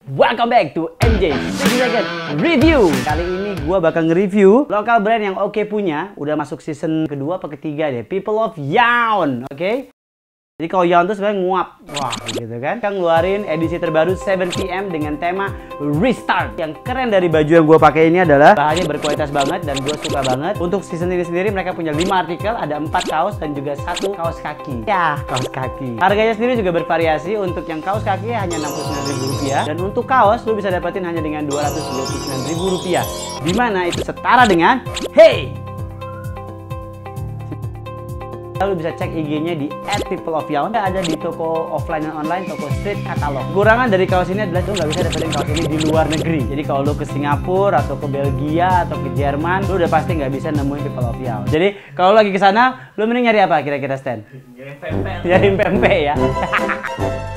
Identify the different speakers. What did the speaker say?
Speaker 1: Welcome back to MJ 60 Second Review. Kali ini gue bakal nge-review lokal brand yang oke punya. Udah masuk season kedua apa ketiga deh, People of Yawn. Oke? Jadi kalau Yawn tuh sebenarnya nguap. Wah gitu kan. Kita ngeluarin edisi terbaru 7pm dengan tema Restart. Yang keren dari baju yang gue pakai ini adalah bahannya berkualitas banget dan gue suka banget. Untuk season ini sendiri mereka punya 5 artikel, ada 4 kaos dan juga 1 kaos kaki. Ya, kaos kaki. Harganya sendiri juga bervariasi. Untuk yang kaos kaki hanya Rp69.000 dan untuk kaos lu bisa dapetin hanya dengan Rp229.000. Dimana itu setara dengan Lalu bisa cek IG-nya di @peopleofyawn. Ada di toko offline dan online, toko street katalog. Kekurangan dari kaos ini adalah lu nggak bisa dapetin kaos ini di luar negeri. Jadi kalau lu ke Singapura atau ke Belgia atau ke Jerman, lu udah pasti nggak bisa nemuin People of Yawn. Jadi kalau lagi ke sana, lu mending nyari apa kira-kira, Stan? Nyari pempek. Nyari pempek ya.